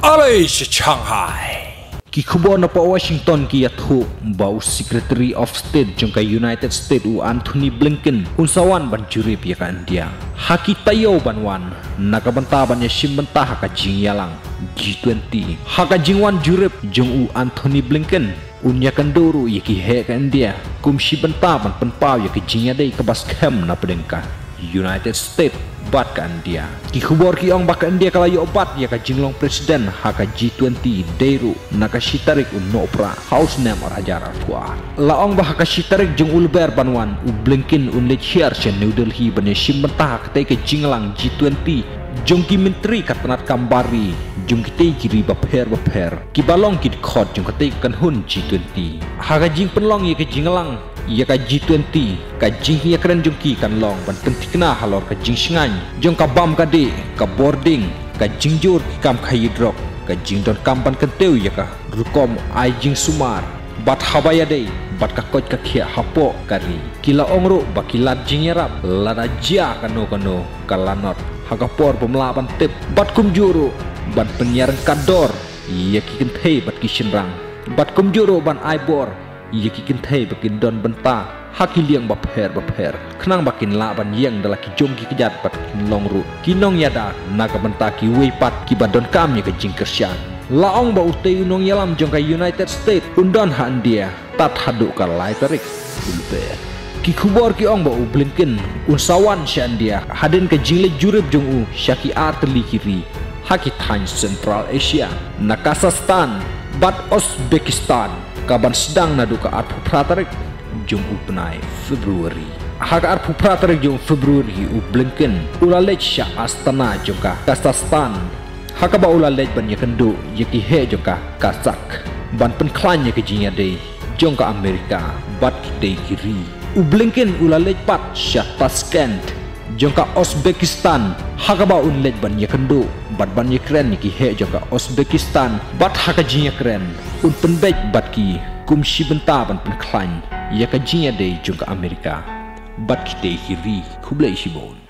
Alay sa Shanghai. Kikubor na pa Washington kiyatho bau Secretary of State jong kay United States u Anthony Blinken unsawan ban jurip ya ka India. Haki tayo banwan nakabantaban ya simbanta haka jingyalang G20. Haka jingwan jurip jong u Anthony Blinken unya kandoro ya ki he ka India kum sibantaban penpau ya ki jingya dei ka baskem na pedengka United States bat ka India. Kikubor ki ong baka India kalayo obat ya ka jinglong presiden haka G20 deiru naka shitarik unopra house name rajar artua. Laong bah ka shitarik jong ulber banwan u Blinken unlet share chen New Delhi bane simbanta ka ke jinglang G20 jong ki menteri katanat kambari jong ki kiri baper ki balong ki khot jong ka kan hun G20 haka jing penlong ya ke jinglang ia ka G20 ka jing ya keren jong ki kan long ban pentikna halor ka jing singan jong ka bam ka de ka boarding ka jing jur kam khai drop ka jing don kam ban kenteu ya ka rukom ai jing sumar bat habaya de bat ka kot ka khia hapo kari kila ongro bakilat jing yarap lada jia kano kalanot haga por pemlaban tip bat kum juru ban penyaran kador ia ki kentei bat ki shinrang bat kum juru ban aibor ia kikin thai bakin don benta haki liang baper kenang bakin la ban yang dalaki jom ki kejat bat long ru kinong yada naga benta ki weipat ki badon kam ya ke jingkersian laong ba utei unong yalam jong ka United States undon ha India tat hadu ka lai tarik ulber ki khubor ki ong ba u Blinken unsawan sha India hadin ka jingle jurib jong u syaki artli kiri haki than Central Asia na Kazakhstan bat Uzbekistan kaban sedang nadu ka arpu pratarik jong upnai Februari haka arpu pratarik jong Februari u Blinken ulalej sya Astana jong ka Kazakhstan haka ba ulalej ban yakendo yaki he jong ka Kazakh ban penklan ya ke jinya de jong ka Amerika bat de kiri u Blinken ulalej pat sya Tashkent jong ka Uzbekistan haka ba unlej ban yakendo bat ban yakren ki he jong ka Uzbekistan bat haka jinya kren un penbej bat ki kum shibenta ban penklan ya ka jinya de jong ka Amerika bat ki de kiri kublai shibon